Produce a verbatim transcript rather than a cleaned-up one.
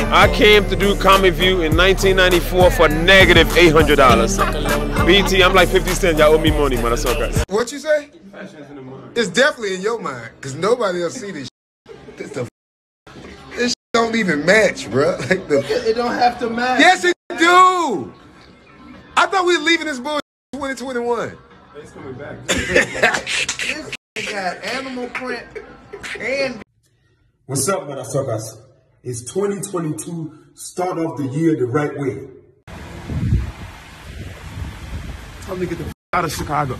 I came to do Comic View in nineteen ninety-four for negative eight hundred dollars. B T, I'm like fifty cents. Y'all owe me money, motherfucker. What you say? It's definitely in your mind, because nobody else see this shit. This, the this shit don't even match, bro. Like the, it don't have to match. Yes, it do. I thought we were leaving this bullshit in twenty twenty-one. It's coming back. This got animal print and... What's up, motherfuckers? It's twenty twenty-two. Start off the year the right way. Time to get the f out of Chicago.